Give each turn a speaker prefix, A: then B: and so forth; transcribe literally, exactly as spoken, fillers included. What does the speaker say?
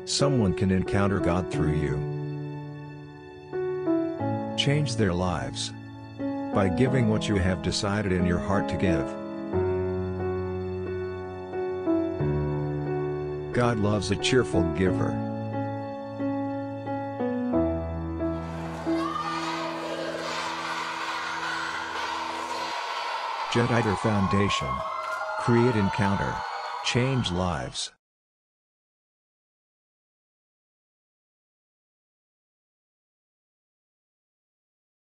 A: Someone can encounter God through you. Change their lives by giving what you have decided in your heart to give. God loves a cheerful giver. Jedidiah Foundation. Create encounter. Change lives.